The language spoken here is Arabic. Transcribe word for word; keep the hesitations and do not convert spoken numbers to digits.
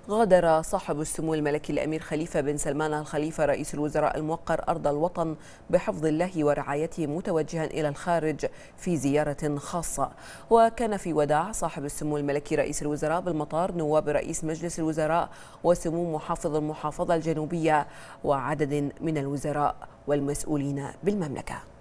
غادر صاحب السمو الملكي الأمير خليفة بن سلمان الخليفة رئيس الوزراء الموقر أرض الوطن بحفظ الله ورعايته متوجها إلى الخارج في زيارة خاصة. وكان في وداع صاحب السمو الملكي رئيس الوزراء بالمطار نواب رئيس مجلس الوزراء وسمو محافظ المحافظة الجنوبية وعدد من الوزراء والمسؤولين بالمملكة.